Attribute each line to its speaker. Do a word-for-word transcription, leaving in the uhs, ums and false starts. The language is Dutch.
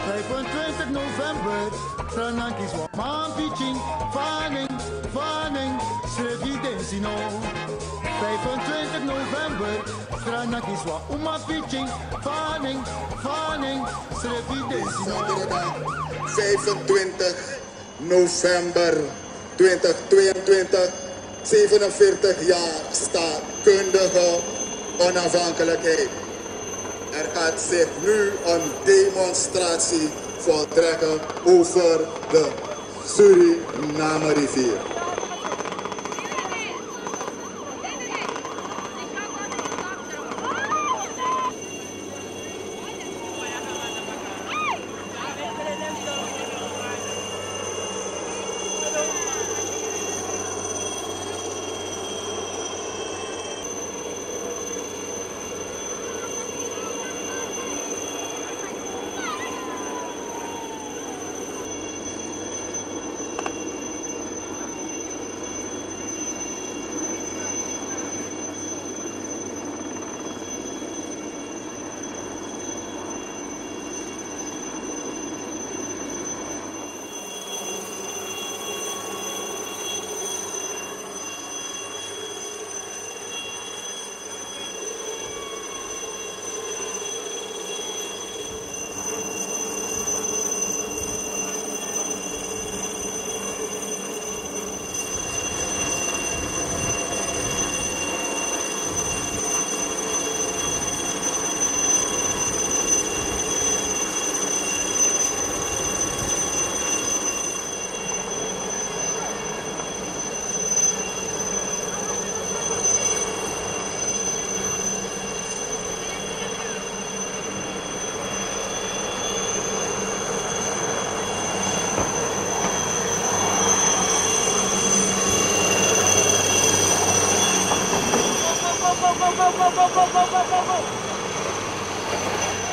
Speaker 1: vijfentwintig november, Tranakis wa man pitching, fanning, fanning, schreef je densino. vijfentwintig november, Tranakis wa uma pitching, fanning, fanning, schreef je densino.
Speaker 2: vijfentwintig november tweeduizend tweeëntwintig, zevenenveertig jaar staatkundige onafhankelijkheid. Er gaat zich nu een demonstratie voltrekken over de Suriname-rivier.
Speaker 3: Go, go, go, go, go, go, go, go, go, go, go.